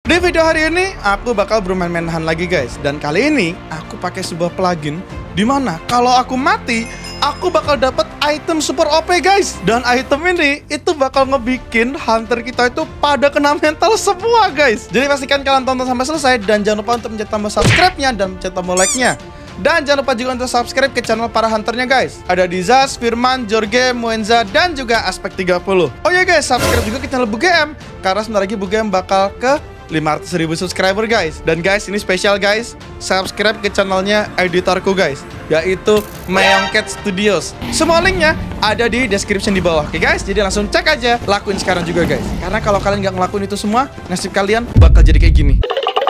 Di video hari ini aku bakal bermain-main hunt lagi guys. Dan kali ini aku pakai sebuah plugin dimana kalau aku mati aku bakal dapat item super OP guys. Dan item ini itu bakal ngebikin hunter kita itu pada kena mental semua guys. Jadi pastikan kalian tonton sampai selesai. Dan jangan lupa untuk mencet tombol subscribe-nya dan mencet tombol like-nya. Dan jangan lupa juga untuk subscribe ke channel para hunternya guys. Ada Dizas, Firman, Jorge, Muenza, dan juga Aspek 30. Oh ya guys, subscribe juga ke channel BuGM. Karena sebentar lagi BuGM bakal ke 500.000 subscriber guys. Dan guys, ini spesial guys, subscribe ke channelnya editorku guys, yaitu Meongcat Studios. Semua linknya ada di description di bawah. Oke guys, jadi langsung cek aja, lakuin sekarang juga guys. Karena kalau kalian nggak ngelakuin itu semua, nasib kalian bakal jadi kayak gini.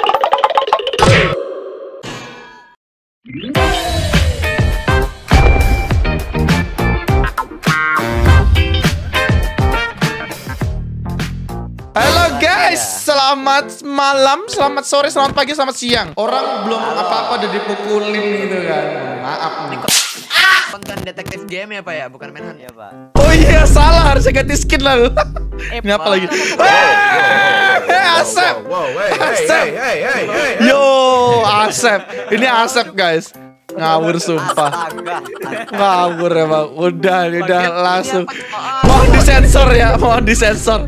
Halo guys, selamat malam, selamat sore, selamat pagi, selamat siang. Orang belum apa-apa udah dipukulin gitu kan. Maaf nih. Konten detektif game ya Pak ya, bukan main hunt ya Pak. Oh iya, salah, harusnya ganti skin lah. Ini apa lagi? Asep. Asep. Yo, Asep. Ini Asep guys. Ngawur sumpah. Ngawur emang. Udah langsung. Mohon disensor ya, mohon disensor.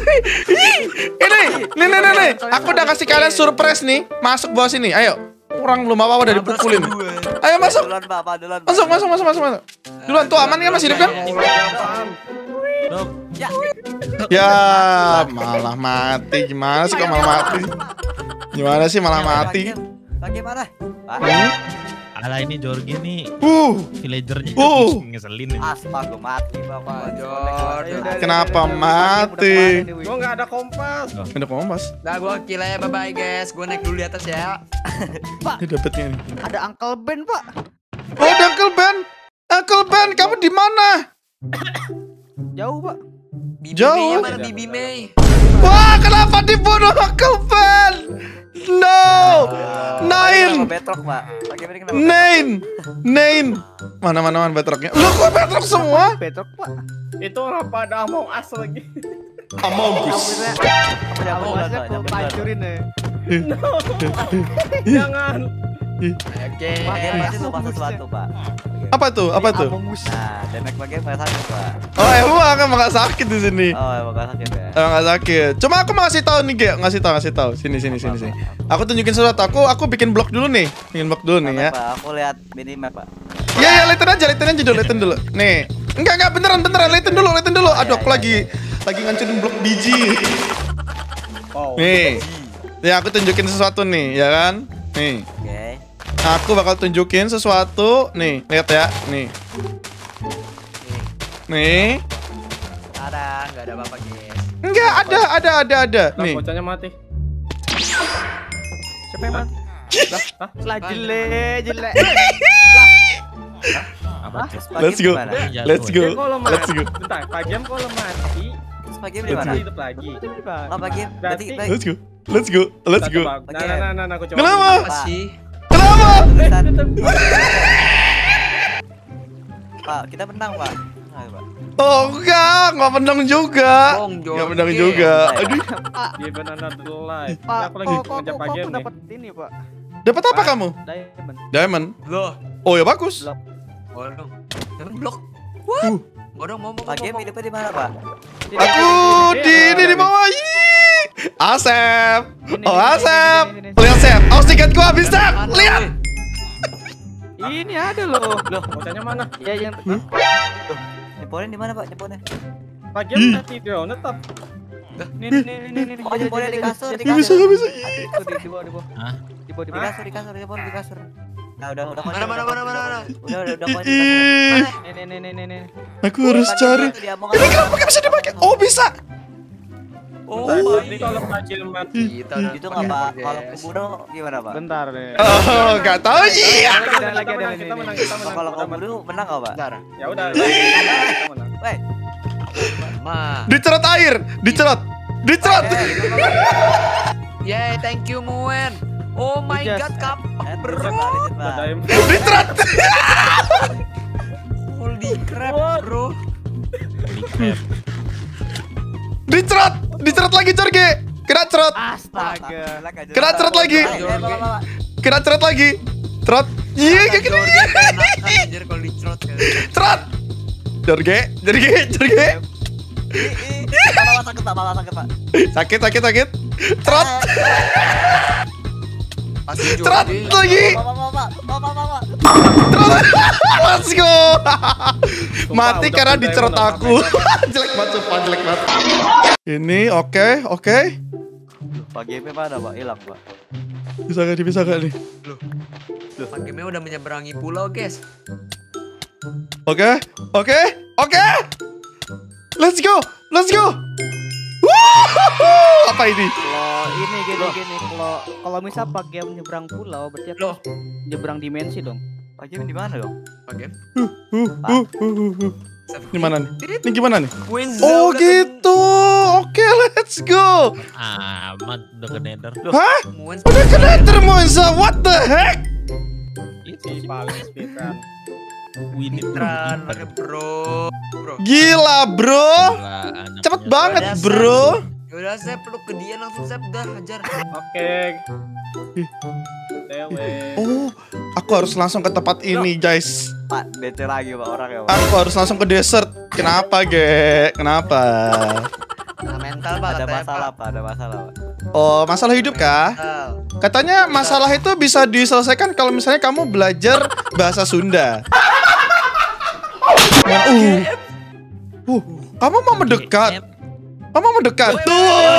Nih. Aku udah kasih kalian surprise nih. Masuk bawah sini. Ayo. Orang belum apa-apa udah dipukulin. Ayo masuk. Masuk. Duluan tuh aman kan, masih hidup kan? Ya, malah mati. Gimana sih kok malah mati? Gimana sih malah mati? Bagaimana? Alah, ini Jorge nih villagernya ngeselin nih. Astaga, mati Bapak Jorge. Kenapa mati? Gua nggak ada kompas. Ada kompas. Nah, gua kill ya, bye-bye guys. Gua naik dulu di atas ya. Ini dapetnya nih. Ada Uncle Ben, Pak. Oh, ada Uncle Ben. Uncle Ben, kamu di mana? Jauh, Pak. Bibi Jauh. Mei, mana Bibi Mei? Wah, kenapa dibunuh Uncle Ben? No. Nine. Betrok, Pak. Bagaimana kenapa? Nine. Mana betroknya? Lu kok betrok semua? Petrok, Pak. Itu orang pada Among Us lagi. Among Us. Awas aku pancurin ya. Jangan. Oke. Bagian pasti lupa sesuatu, Pak. Apa tuh? Among Us. Nah, damage bagian nggak sakit, Pak. Oh, emang emang gak sakit di sini. Oh, emang nggak sakit ya. Emang gak sakit. Cuma aku mau ngasih tahu nih, Ge. Ngasih tahu. Sini. Aku tunjukin sesuatu. Aku bikin blok dulu nih. Bikin blok dulu nih ya. Pak, aku lihat minimap, Pak. Iya, liatin dulu. Nih. Enggak beneran. Liatin dulu. Aduh, aku lagi ngancurin blok biji. Nih. Ya, aku tunjukin sesuatu nih, ya kan? Nih. Oke. Aku bakal tunjukin sesuatu. Nih, lihat ya. Nih. Nggak ada apa-apa guys. Enggak, ada. Nih. Bocahnya mati. Siapa yang mati? Lah jelek. Let's go. Bentar, Pak Jam kalau mati, Terus pagi di mana? hidup lagi. Oh, pagi. Berarti Let's go. Nah, aku coba. Kenapa? Apa sih? Pak, kita menang, Pak. Ayo, Pak. Oh, enggak menang juga. Bong, Jorge. Enggak menang juga. Aduh, Give another life. Pak, Aku lagi ngejar Pak Jam kok nih. dapat ini, Pak? dapat apa kamu? Diamond. Diamond. Loh. Oh ya bagus. Bodong. Jangan blok. What? Bodong mau. Pak Jam hidupnya di mana, Pak? Aku di bawah. Yii. Asep. Oh, Asep. Lihat Sep. Oksigen gua habis, Sep. Lihat. Ini ada loh. Loh, bocahnya mana? Ya yang Nyeponin di mana, Pak? Nyeponin. Pak Jam mati dia, netap. nih. Oh, nyeponin di kasur, di Gak bisa, kasur. gak bisa. Di bawah. Hah? Di bawah. Di kasur, nyeponin di kasur. Nah, udah Mana. Udah poin di kasur. Nih. Aku harus cari. Ini kenapa gak bisa dipakai? Oh bisa. Oh, Tadi kalau Pak Jam mati. Itu nggak, Pak? Kalau kebunuh gimana, Pak? Bentar deh. Oh gak tahu. Iya. Kita menang. Kalau kebunuh menang nggak, Pak? bentar. Ya udah. Kita menang. Weh, Ma. Dicerot air. Dicerot. Yay, thank you Muen. Oh my Ujas. god, kap. Bro. Dicerot. Holy crap, bro. Dicerot lagi, Jorge. Kena cerot. Astaga. Kena cerot lagi. Kena cerot lagi. Cerot. Iya, kayak gini. Anjir kalau dicerot kan. Cerot. Jorge. Sakit, Pak. Sakit. Cerot. Pasti Cerot Jorge. lagi. Pak. Cerot. Let's go. Mati karena dicerot aku. Jelek banget, sumpah jelek banget. Ini oke. Pak GP mana, Pak? Hilang, Pak. Bisa gak nih? Pak Game udah menyeberangi pulau, guys. Oke. Let's go. Woohoo! Apa ini? Kalau ini gini. Kalau misal Pak Game nyebrang pulau, berarti aku Loh. nyebrang dimensi dong. Pak GP di mana dong? Pak Game. Ini mana nih? Ini gimana nih? Queen's Oh udah gitu. Oke, let's go. Amat udah ke nether. Hah? ketemu. Udah kena Monza. What the heck? Itu sih Paling speedrun. Winnie Speedrun, pakai bro. Gila, bro. Cepet banget, bro. Yaudah, saya peluk ke dia langsung, saya udah hajar. Oke. Dewe. Oh, aku harus langsung ke tempat ini, guys. Pak, bete lagi Pak orang ya, Pak. Aku harus langsung ke desert. Kenapa, Ge? Kenapa? Nah, mental Pak, Ada katanya, masalah, Pak. Pak. Ada masalah, Pak. Oh, masalah hidup kah? Mental. Katanya masalah itu bisa diselesaikan kalau misalnya kamu belajar bahasa Sunda. Kamu mau mendekat? Kamu mendekat? Tuh.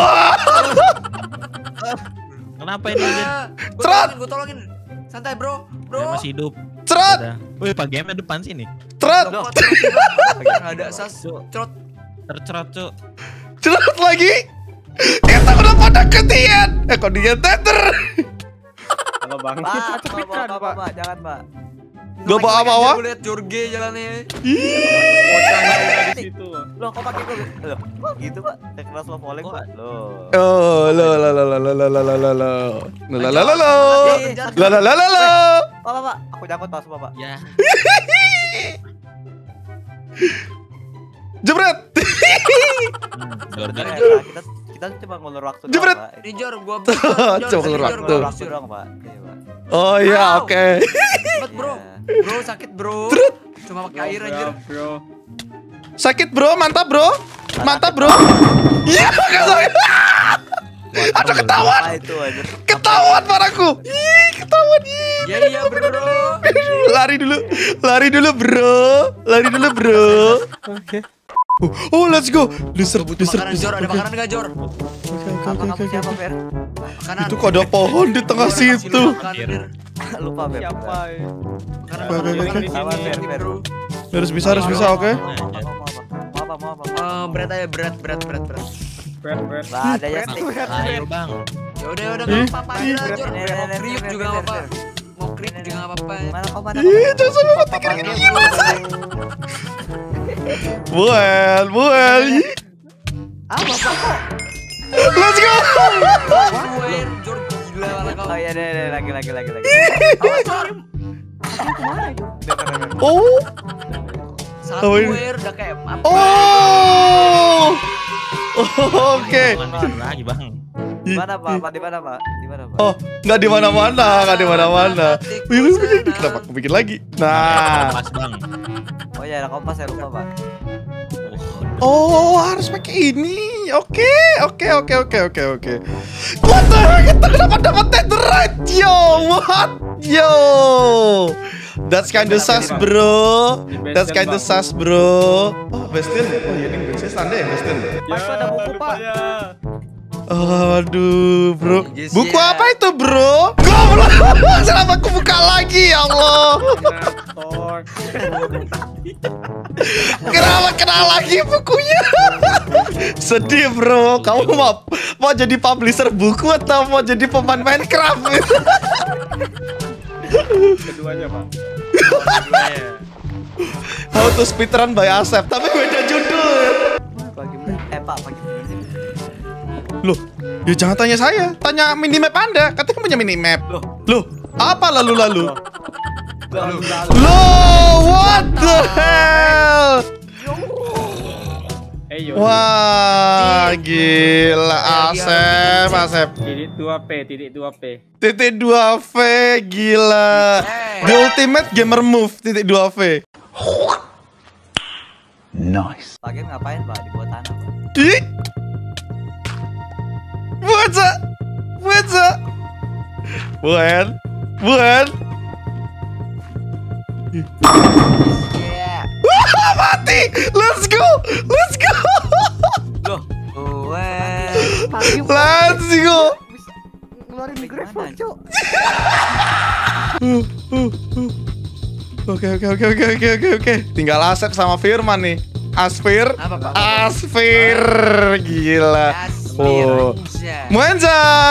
Kenapa ini? Cerot. Gue tolongin. Santai, bro. Dia masih hidup. Cerot. Udah. Wih, Pak Game depan sini. Cerot. Loh, kok tiba-tiba ada sas. Cerot. Tercerot, Cuk. Cerot lagi. Kita udah pada ketian. Kok dia tether? Halo Bang. Pak, Speedrun, Pak, Pak, jangan, Pak. Gak bawa-bawa. Gue liat Jorge jalannya. Bocahnya di situ. Loh, kok pakai gue? Loh, kok gitu, Pak? Saya keras lo polling, Pak. Loh. Oh, lo. Pak, aku nyangkut Pak, semua, Pak. Ya. Jebret. Jordan. Nah, kita cuma ngulur waktu doang, Jebret. Pak. Ini Jor, gue Coba keluar waktu. Ngulur waktu doang, Pak. Iya, Pak. Oh iya, oke. Cepet, bro. Bro, sakit, bro. Cuma pakai air anjir. Bro. Sakit, bro. Mantap, bro. Iya, aduh, ketahuan. Apa itu, anjir? Ketahuan paraku. Ih, ketahuan. Iya, bro. Lari dulu, bro. Oke. Oh, let's go. Loser. Makanan, Jor. Ada makanan nggak, Jor? Kamu siapa, Fer? Makanan. Itu kok ada pohon di tengah situ. Lupa, Fer. Siapa? Sama, Fer. Harus bisa, oke. Mau apa? Berat aja, berat. Berat. Lah, ada yang stick. Ayo, Bang. Yaudah, nggak apa-apa aja, Jor. Mau kriuk juga nggak apa-apa. Mau kriuk juga nggak apa-apa. Mana? Ih, jangan sampai mati kering. Buel. Apa, Pak? Let's go. Air, Jor, gila malah kau. Oh iya, deh, lagi. Awas, Jor. Oh. Satu Oh, ini. air udah kayak apa? Oh. Oke. Jangan lagi, Bang. Di mana, Pak? Di mana, Pak? Oh, nggak di mana-mana. Wih, kenapa aku bikin lagi? Nah. Pas, Bang. Oh iya, ada kompas ya, lupa, Pak. Oh, harus pakai ini. Oke. What the heck? Kita kenapa dapat netherite? Yo. That's kind of sus, bro. Oh, Bastion. Oh, iya, ini Bastion tanda ya, Bastion. Pak, itu ada buku, Pak. Aduh, bro. Yes, Buku ya. apa itu, bro? Goblok. Kenapa aku buka lagi, ya Allah? Kenapa kena lagi bukunya? Sedih, bro. Kamu mau jadi publisher buku atau mau jadi pemain Minecraft? Keduanya, Pak. How to speedrun by Asep, tapi beda judul. Pak, pagi. Loh, ya jangan tanya saya, tanya minimap Anda. Katanya punya minimap. Loh, apa lalu? Loh, what the hell? Eyo. Wah, gila Asep. Titik 2P, titik 2P. Titik 2V, gila. The ultimate gamer move, titik 2V. Pak Game ngapain Pak di bawah tanah Pak? Ih. Buat. Buan. Iya. Wah, mati. Let's go. Loh, Let's go. Bisa ngeluarin gravel, Cok. Oke. Tinggal Asep sama Firman nih. Asfir. Apa, Pak? Asfir. Gila. Oh. Aspir. Muenza.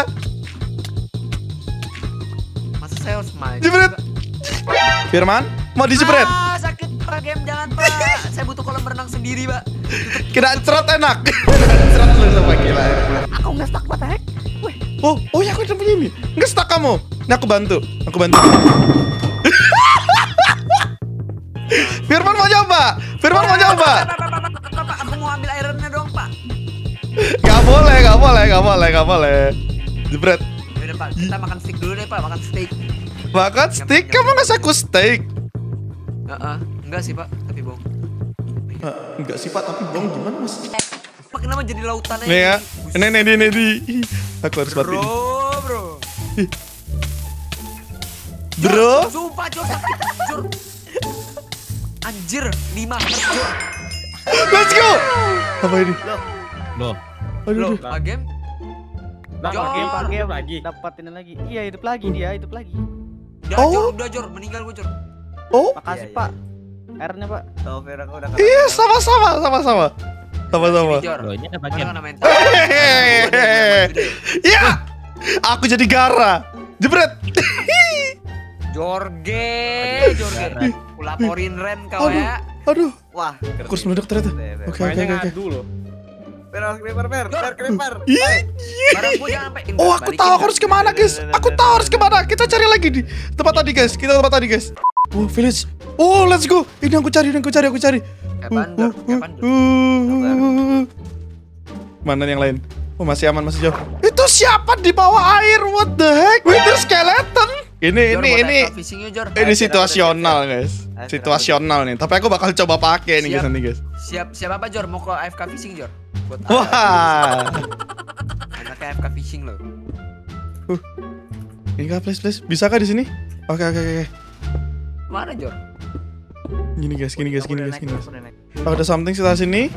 Masa saya harus maju? Jebret. Firman, mau dijebret? Ah, sakit Pak Game, jangan Pak. Saya butuh kolam renang sendiri, Pak. Kena cerot enak. Cerot lu sama gila. Aku nggak stuck, what the heck? Oh ya aku udah punya ini. Nggak stuck kamu. Ini aku bantu. Firman mau coba. Pak, aku mau ambil ironnya dong, Pak. Gak boleh. Jebret. Yaudah, Pak, kita makan steak dulu deh, Pak. Makan steak. Makan steak? Kamu ngasih aku steak? Enggak sih, Pak, tapi bohong. Enggak sih Pak, tapi bohong gimana mas? Pak, kenapa jadi lautan aja? Nih ya, ini. Aku harus mati. Bro. Sumpah, Jor, sakit, Jor. Anjir, 5 Jor. Let's go. Apa ini? Loh, Aduh. Pak Game? Nah, Jor. Pak Game lagi. Dapat ini lagi. Iya, hidup lagi dia, hidup lagi. Udah, Jor, meninggal gue, Jor. Oh, Makasih, Iya, Pak. Airnya, Pak. tahu Fer aku udah iya sama-sama. Sini, Jor. loh ini ada Mana bagian. kena mental? Ya, aku jadi gara. Jebret. Jorge. Aku laporin Ren kau ya. Aduh. Wah, Kurus meledak ternyata. Oke. Mainnya ngadu loh. Fer kelempar. Barang gue jangan sampai. Oh, aku tahu aku harus kemana guys. Kita cari lagi di tempat tadi guys. Oh, village. Oh, let's go. Ini aku cari. Kayak bandar. Mana yang lain? Oh, masih aman, masih jauh. Itu siapa di bawah air? What the heck? Wither skeleton. Ini situasional guys. Situasional nih. Tapi aku bakal coba pakai nih guys nanti guys. Siap apa, Jor? Mau ke AFK fishing, Jor? Buat Wah. anaknya AFK fishing loh. Enggak, please. Bisa kah di sini? Oke. Mana, Jor? Gini guys. Oh, ada something sekitar sini.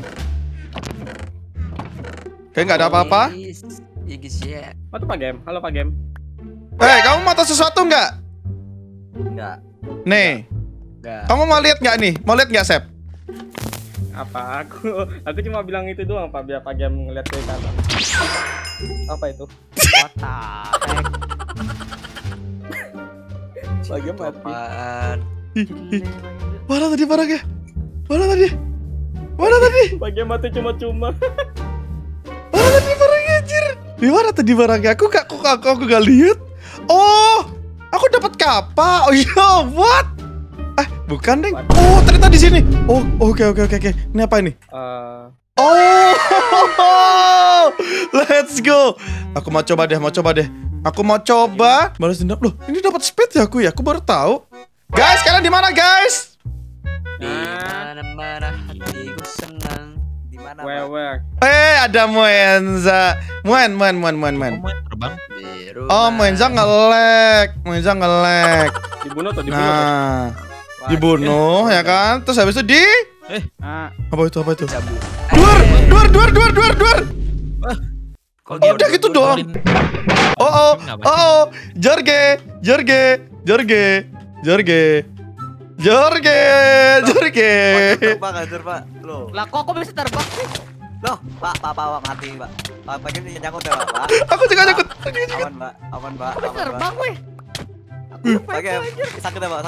Kayak nggak ada apa-apa. Iya, guys, ya. Oh, tuh Pak Game. Halo Pak Game. Kamu mau tahu sesuatu nggak? Enggak. Nih, Enggak. kamu mau lihat nggak nih? Mau lihat nggak, Sep? Apa aku cuma bilang itu doang Pak, biar Pak Game ngeliat ke kanan. Apa itu? What the heck? Pak Game mati. Apaan? Mana tadi barangnya? Mana tadi? Pak Game mati cuma-cuma. Mana tadi barangnya, anjir? Di mana tadi barangnya? Aku gak lihat. Oh, aku dapat kapal. Oh iya, what? Bukan, Deng. Oh, ternyata di sini. Oh, oke. Ini apa ini? Oh, let's go. Aku mau coba deh. Aku mau coba balas dendam. Loh, ini dapat speed ya aku ya? Aku baru tahu. Guys, kalian di mana, guys? Di mana hatiku senang. Di mana? Where? Ada Muenza. Muen. Kamu terbang? Di Oh, rumah. Muenza nge-lag. Dibunuh atau Nah, dibunuh ya kan? Terus habis itu di apa itu? Cabut. Duar. Kok Udah gitu doang. Oh. Jorge. Terbang, Pak. Loh. Lah kok aku bisa terbang sih? Loh, Pak, mati, Pak. Pak Game nyangkut ya, Pak. Aku juga nyangkut. Aman, Pak. Aku bisa terbang, weh. Pak Game, sakit ya, Pak?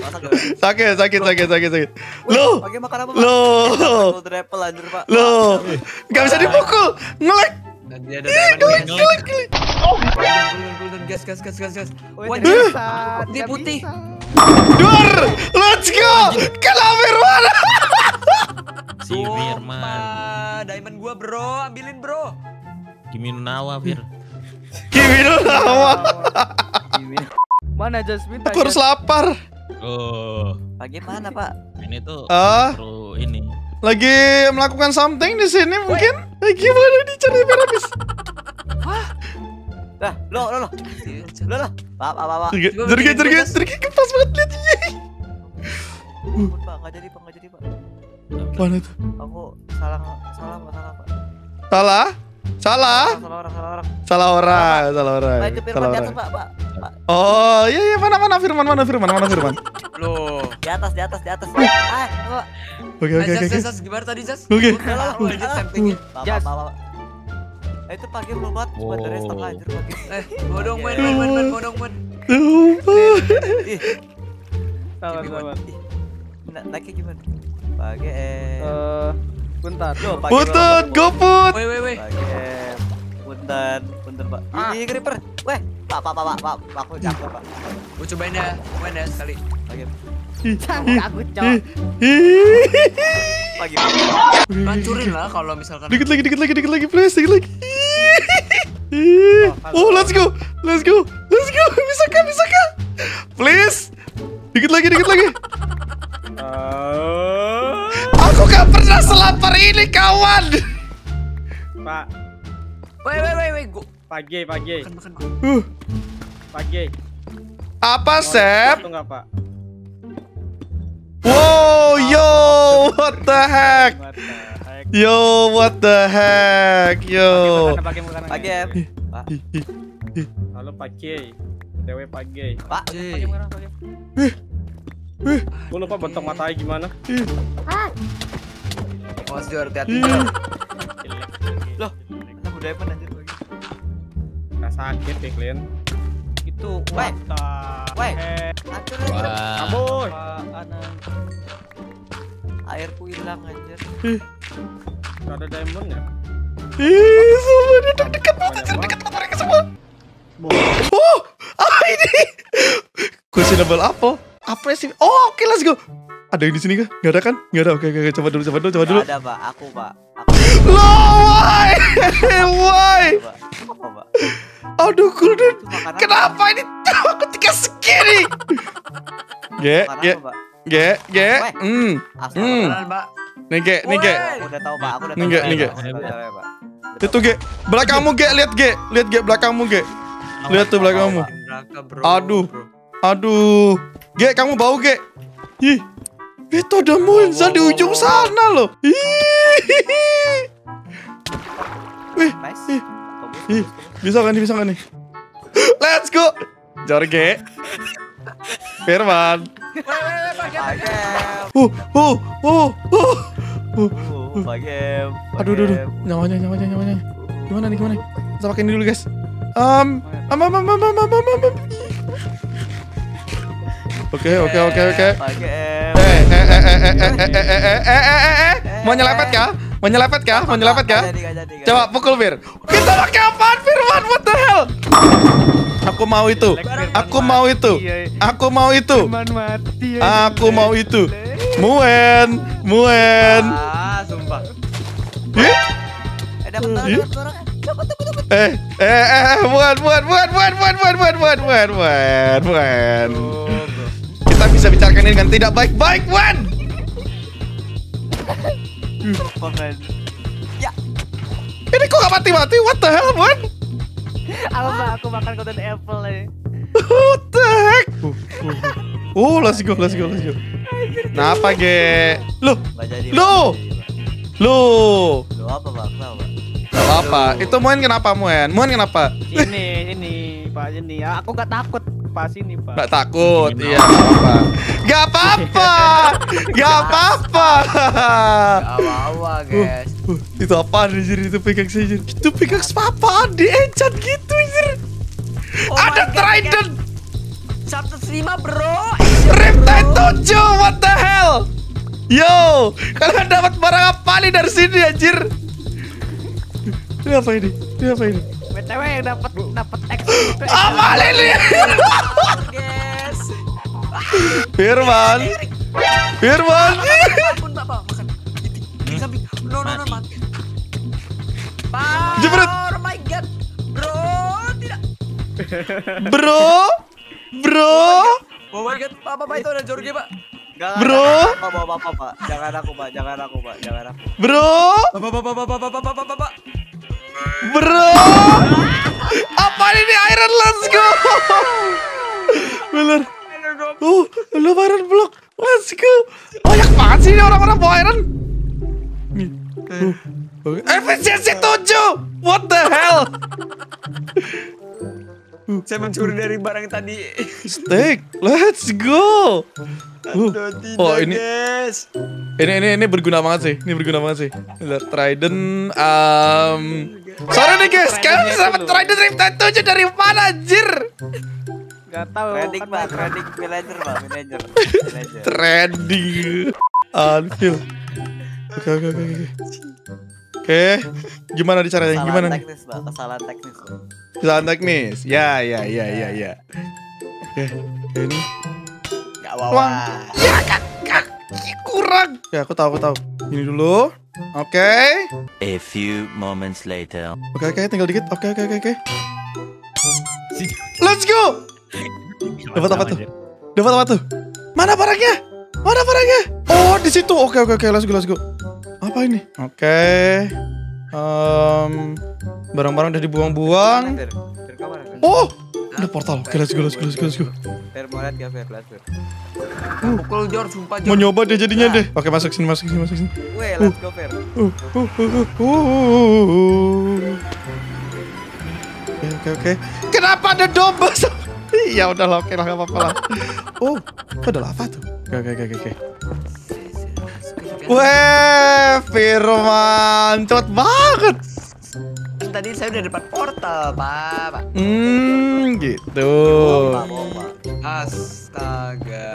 Sakit. Loh. Pak Game makan apa, Pak? Loh. Triple anjir, Pak. Loh. Gak bisa dipukul. Nge-lag. Dia ada diamond, guys. Golden, gas. Wah, dia putih. Duar. Let's go. Kena Firman. Si Firman. diamond gua, bro. Ambilin, bro. Kimi no Nawa, Fir. Kimi no Nawa. Mana Jasmine? Aku harus lapar. Oh, Bagaimana Pak? ini tuh Ah, perlu ini. lagi melakukan something di sini mungkin. Gimana dicari biar habis? Lah, lo. Pak. Jergi kepas banget liatnya. Pak, nggak jadi Pak. Mana tuh? Aku salah Pak. Salah Salah orang. orang. Pak, itu Firman di atas Pak. Oh, iya mana Firman. Loh. Di atas. Ah, Pak. Oke. Zas, gimana tadi, Zas? Oke. Lanjut sampingnya. Pak. Itu pagi belum buat sebenarnya setengah anjir pagi. Bawa dong, main. Ih, Sabar. naiknya gimana? Pagi Bentar. Loh, pagi Putut, belum- goput. Weh. Pagi punten Pak. Ini creeper. Weh, Pak, aku jatuh Pak. Gua cobain ya sekali. Pagi. Aku cok. Pagi. Hancurin lah kalau misalkan. Dikit lagi, please, dikit lagi. Oh, let's go. Bisa kah? Please. Dikit lagi. Aku gak pernah selapar ini, kawan. Pak, Weh, gua pagi. makan. Pagi. Apa, Sep? Itu enggak, Pak? Wow, yo, what the heck? What the heck? Pagi. Pak. Halo Pagi. Dewe Pagi. Pak. Gua lupa bentuk matanya gimana. Awas Jor, hati-hati. Loh, aku diamond anjir pagi. Nggak sakit, Piklin. Itu Weh. Weh. heck? Hancur Wah. Kabur. Apaan? airku hilang anjir. Nggak ada diamondnya. Semua dia dekat banget mereka semua. Oh, ini questionable apple. Apa sih? Oh, oke, let's go. Ada yang di sini kah? Nggak ada kan? Nggak ada. Oke, coba dulu. Nggak ada Pak, aku Pak. Why? Why? Apa Pak? Aduh, Gulden. Itu makanan Kenapa ini aku tiga segini? Ge. Beneran, Mbak. Nih, Ge. Aku udah tahu Pak, aku udah tahu. Nih, Ge. Aku udah tahu ya, Pak. Itu, Ge. Belakangmu, Ge. Lihat, Ge, belakangmu, Ge. Lihat tuh belakangmu. Neraka, bro. Aduh. Ge, kamu bau, Ge. Ih. Itu ada Munza di ujung sana loh. Wih. Nice. Ih. Bisa kan nih? Let's go. Jorge. Firman. Pagem. Pagem. Aduh. Nyawanya. Gimana nih? Kita pakai ini dulu, guys. Oke. Pagem. Mau nyelapet kah? Nggak jadi. Coba pukul, Fir. Kita pakai apaan, Firman? What the hell? Aku mau itu. Cuman mati. Aku mau itu. Muen. Ah, sumpah. Dapat orang. Muen. Kita bisa bicarakan ini dengan tidak baik-baik, Wan. Ya. Ini kok gak mati-mati? What the hell, Wan? Aku makan golden apple nih. What the heck? Oh, let's go. Kenapa, Ge? Loh, Nggak jadi. Loh, Lo apa Pak? Kenapa? gak apa. Itu Muen kenapa, Muen kenapa? Sini, Pak, sini. Aku gak takut pas ini, Pak. Gak takut, iya, gak apa-apa. Awa-awa, guys. Itu apaan, anjir? Itu pickaxe, anjir. Itu pickaxe apaan? Di-enchant gitu, anjir. Ada trident. 105, bro. Riptide 7, what the hell? Yo, kalian dapat barang apa nih dari sini, anjir? Ini apa ini? BTW yang dapat X itu. Apa ini? Guys. Firman. Ampun, Bapak, makan. Di samping. No, mati. Jebret. Oh my god. Bro, tidak. Bro. Oh my god, Pak, itu ada Jorge, Pak. Bro. Pak. Jangan aku, Pak. Jangan aku. Bro. Pak. Bro. Apa ini Iron? Let's go. Bener. Lu Iron Block. Let's go. Banyak banget sih ini orang-orang bawa Iron. Nih. Efisiensi 7. What the hell? Saya mencuri dari barang tadi. Steak. Let's go. Oh ini guys. Ini berguna banget sih. Ini berguna banget sih. Lihat Trident. Sorry nih guys, kalian bisa dapat Trident Riptide 7 dari mana anjir? Gak tahu. Trading, kan Pak. mereka- Trading manager, Pak. Manager. Trading. Anvil. Oke. Gimana caranya? Gimana nih? Teknis, Pak. Kesalahan teknis, Pak. Kesalahan teknis. Ya. Oke. Ini Gak Wah. apa-apa. ya kaki kurang. Ya aku tahu. Ini dulu. Oke. A few moments later. Oke, tinggal dikit. Oke. Let's go. Dapat apa tuh? Mana barangnya? Oh, di situ. Oke. Let's go. Apa ini? Oke. Barang-barang udah dibuang-buang. Fer, kamar, Fer. Oh, ada portal. Oke, let's go. Fer, mau lihat gak, Fer? Lihat, Fer. Pukul George, sumpah Mau George. nyoba deh jadinya deh. Oke, masuk sini. Weh, let's go, Fer. Oke. Kenapa ada domba? Ya udahlah, oke lah, gak apa-apa lah. Oh, itu ada lava tuh. Oke. Weh, Firman, cepet banget. Tadi saya udah depan portal, Pak. Gitu. Bohong, Pak. Astaga.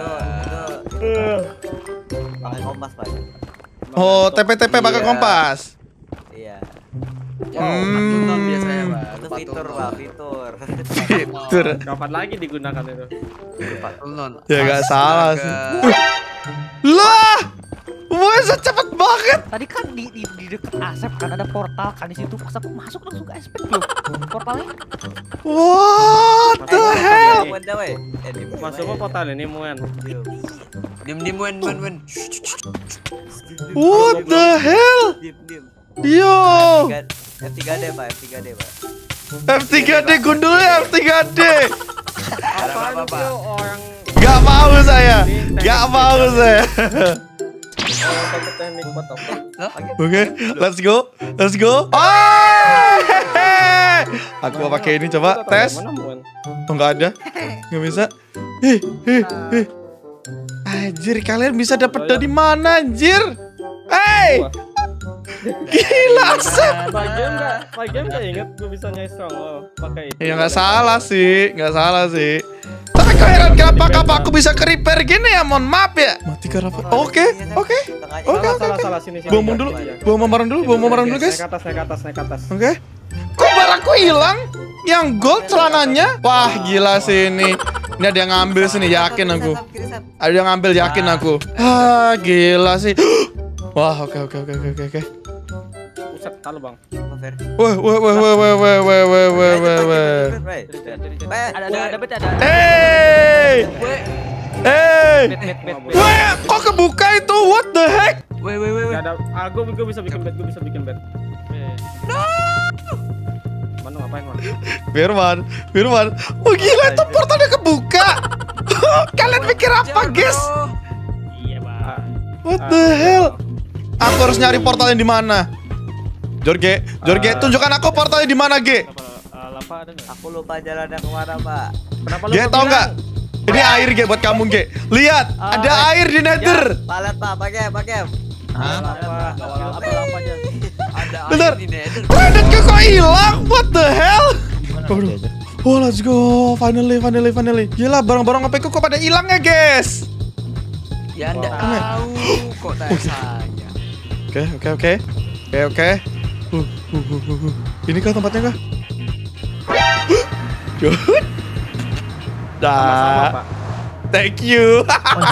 Pakai kompas, Pak. Oh, TP pakai kompas. Iya. Wow, biasanya, Pak. Itu fitur, Pak. Fitur. Fitur. Kapan lagi digunakan itu? Ya gak salah sih. Lah, wah cepet banget. Tadi kan di dekat asap kan ada portal kan di situ. Pas aku masuk langsung ke aspek loh. Portalnya. What the hell? Masuk ke portal ini, Muan. Diem, Wen. What the hell? Diem. Yo, F3D, Pak. F3D gundulnya F3D. Apaan itu orang Gak mau saya. teknik buat apa? Oke, let's go. Aku mau pakai ini coba tes. Mana, Muan? Oh nggak ada, nggak bisa. Anjir, kalian bisa dapat dari mana anjir? Hey, gila Asep. Pak game nggak inget gue bisa nyai strong lo pakai itu. Ya nggak salah sih. Tapi kok heran kenapa aku bisa ke repair gini ya? Mohon maaf ya. Mati ke apa? Oke. Salah sini. Buang dulu. Buang barang dulu guys. Naik atas. Oke. Kok barangku hilang? Yang gold celananya? Wah gila sih ini. Ini ada yang ngambil sini, yakin aku. Ada yang ngambil, yakin aku. Ah gila sih. Wah oke. Buset, tahu Bang. Wah. Ada bet ada. Hey. Bet. Wah, kok kebuka itu? What the heck? Weh. Gak ada. Gue bisa bikin bed. Mana ngapain, Man? Firman. Oh gila itu portalnya kebuka. Kalian pikir apa, guys? Iya, Pak. What the hell? Aku harus nyari portalnya di mana? Jorge, tunjukkan aku portalnya di mana, Ge? Lapa ada nggak? Aku lupa jalannya kemana, Pak. Kenapa lu Ge, tahu nggak? Ini air, Ge, buat kamu, Ge. Lihat, ada air di Nether. Palet, Pak. Pakai. Apa aja. Ada Bentar. air di Nether. Creditku kok hilang? What the hell? Oh, let's go. Finally. Gila, barang-barang HP ku kok pada hilang ya, guys? Ya Anda tahu kok rasanya. Oke. Ini kah tempatnya kah? Good. Sama-sama, Pak. Thank you.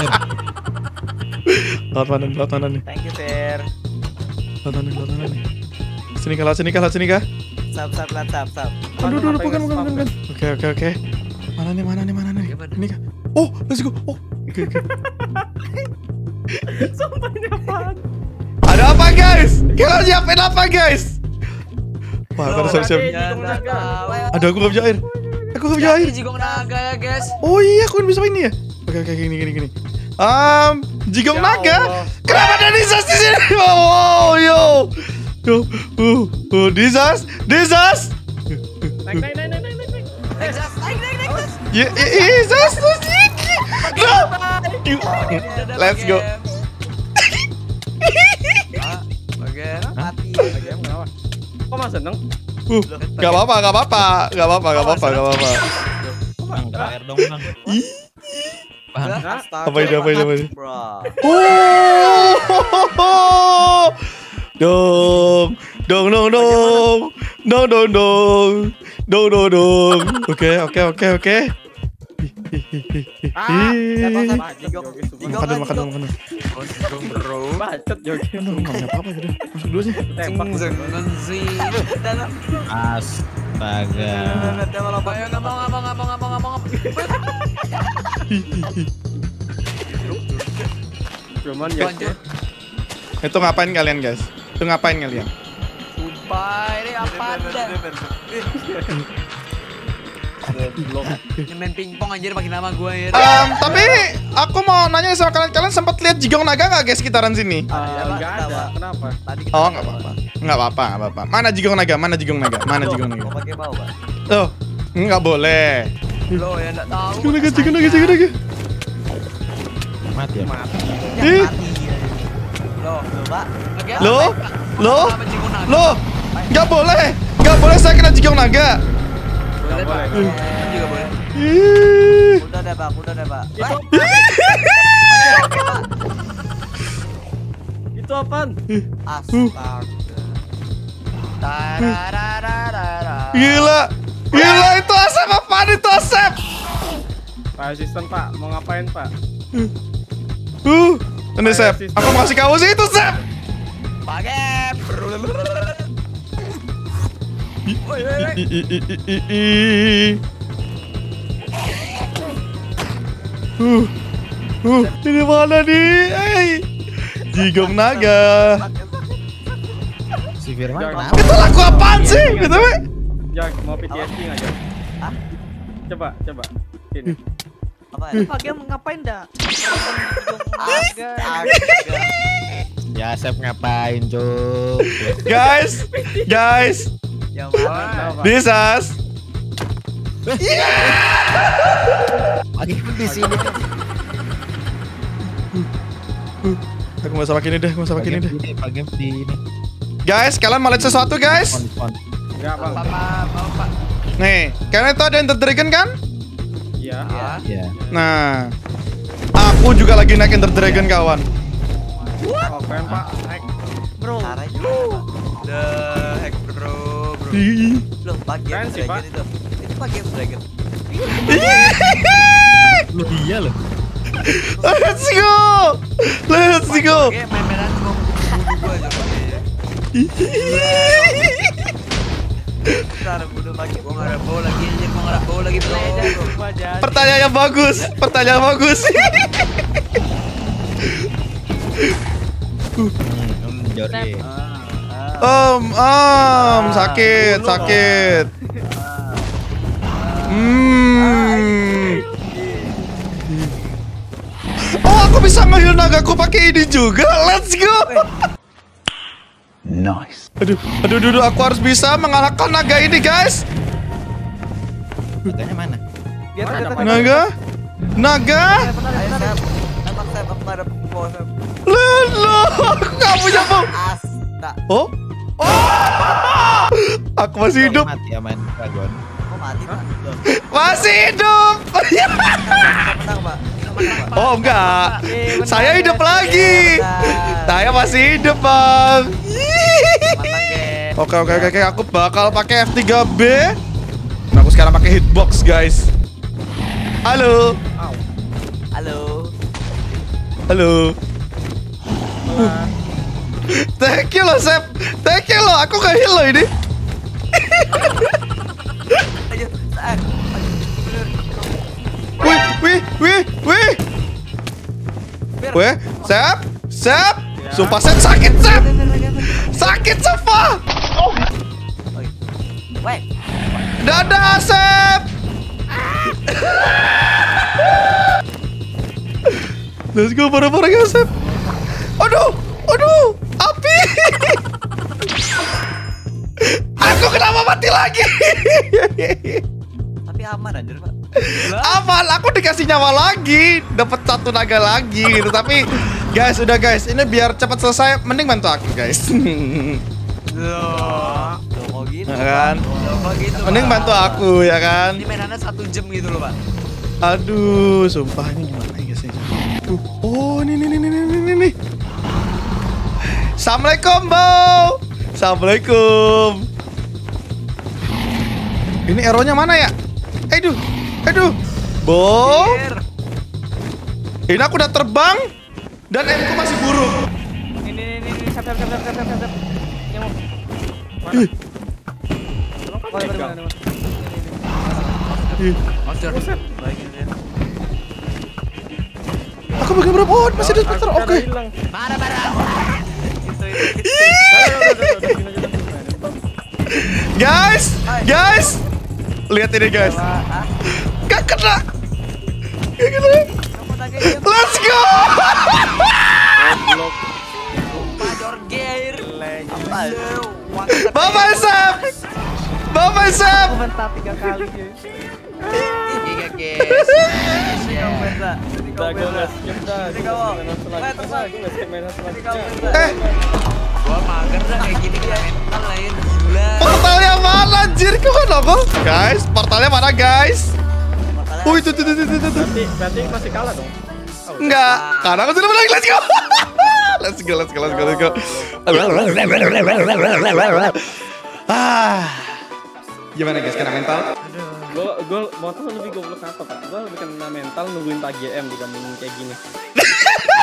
Laut mana nih? Thank you, Fer. Laut mana nih? Sini kah? Aduh, bukan. Oke. Mana nih? Gimana? Ini kah? Oh, let's go. Oh, oke. Sumpah ini apaan? Ada apa guys? Kalian siapin apa guys? Wah, aku harus siap. Ada aku nggak bisa air. Jigong naga ya guys. Oh iya, aku kan bisa ini ya. Oke, gini. Jigong Ya naga. Allah. Kenapa ada Disas di sini? Wow, yo. Disas. Naik. Disas. No. Let's go. Oke. Mati. Kok mas seneng? Gak apa-apa. Bang, terakhir dong, Bang. Bang. Apa ini? Bro. Oh. Dong. Oke. Makan. Bacot joget. Nggak punya apa-apa jadi. Masuk dulu sih. Tembak. Astaga. Ayo ngomong. Cuman ya. Lanjut. Itu ngapain kalian guys? Sumpah ini apa dah? Ini main pingpong anjir makin lama gua ya. Tapi aku mau nanya sama kalian sempat lihat Jigong naga nggak guys sekitaran sini? Enggak ada. Kenapa? Oh, nggak apa-apa. Mana Jigong naga? Mau pakai mau, Pak? Tuh, nggak boleh. Lo ya enggak tahu. Jigong naga. Mati ya. Ih, Loh, Pak. Loh, nggak boleh saya kena Jigong naga. Boleh, Pak. Juga boleh. Ih. Udah deh, Pak. Itu apaan? Astaga. Gila, itu asap apaan itu asap? Pak asisten Pak, mau ngapain Pak? Ini Sep, aku mau kasih kamu sih itu Sep. Pakai. Ini mana nih? Jigong naga. Si Firman Jangan. kenapa? Itu lagu apaan sih? Gitu, Mek? Jak, mau PTSD nggak Jak? Coba. Sini. Apa ya? Pagi ngapain dah? Astaga. Ya, Sep ngapain, Cuk? Guys, Yang mana? Kenapa? Disas. Lagi di sini. Aku mau sama ini deh. Pak game di ini. Guys, kalian mau lihat sesuatu guys? Font. Enggak Bang. Mau Pak. Nih, kalian itu ada Ender Dragon kan? Iya. Ya. Nah, aku juga lagi naik Ender Dragon kawan. Oh, keren Pak. Naik. Bro. Caranya gimana, Pak? The hack bro. Loh, pakai Keren sih, dragon Pak. itu. Itu pakai dragon. Lu dia loh. Let's go. Oke, main-mainan mau bunuh gua aja Pak. Cara bunuh pakai. Gua nggak ada bola lagi anjir, gua nggak ada bola lagi bro. Pertanyaan yang bagus. Jordi. Sakit. Oh, aku bisa nge-heal nagaku pakai ini juga. Let's go. Nice. Aduh, aku harus bisa mengalahkan naga ini, guys. Katanya mana? Naga. Ayo, Sep. Tembak, Sep. Aku nggak ada pukul, Sep. Lelo, aku nggak punya bom. Asta. Oh. Aku masih hidup. Mati ya main dragon. Kok mati, Pak? Loh, Masih hidup. menang, Pak. Oh, enggak. Saya hidup lagi. Saya masih hidup, Bang. Oke. Aku bakal pakai F3B. Nah, aku sekarang pakai hitbox, guys. Halo. Thank you loh, Sep. Aku nggak heal loh ini. Ayo, saat. Wih. Wih, Sep. Sumpah Sep sakit, Sep. Sakit, Sepa. Weh, Dadah, Sep. Let's go bareng-bareng ya, Sep. Aduh, api. Aku kenapa mati lagi? tapi aman anjir, Pak. Aman, aku dikasih nyawa lagi, dapat 1 naga lagi gitu. Tapi guys, udah guys, ini biar cepat selesai, mending bantu aku guys. Loh, kok gitu? Ya kan? Loh, kok gitu? Mending Pak? bantu aku ya kan. Ini mainannya 1 jam gitu loh, Pak. Aduh, sumpah ini gimana ya guys? Oh, nih. Assalamualaikum, Bo. Assalamualaikum. Ini arrow-nya mana ya? Aduh. Bo. Ini aku udah terbang dan M-ku masih buruk. Ini, sap. Nyamuk. Mana? Monster. Baik ini. Aku bagian berapa? Oh, masih ada spekter. Oke. Mana? Guys. Lihat ini guys. Gak kena. Kamu tanya dia, Let's go. Major Gear. Apa? Bye-bye, Sep. Aku mental 3 kali guys. Giga guys. Ini kamu Benza. Ini kamu Benza. Ini kamu. Weh, terbang. Ini kamu Benza. Gua mager dah kayak gini dia mental lain gila. Portalnya mana anjir? Kok gak nongol? Guys, portalnya mana guys? Wih, tuh. Berarti masih kalah dong. Enggak, karena aku sudah menang. Let's go. Gimana guys, kena mental? Gue mau tahu lebih goblok apa, Pak. Gue lebih kena mental nungguin Pak GM di kampung kayak gini.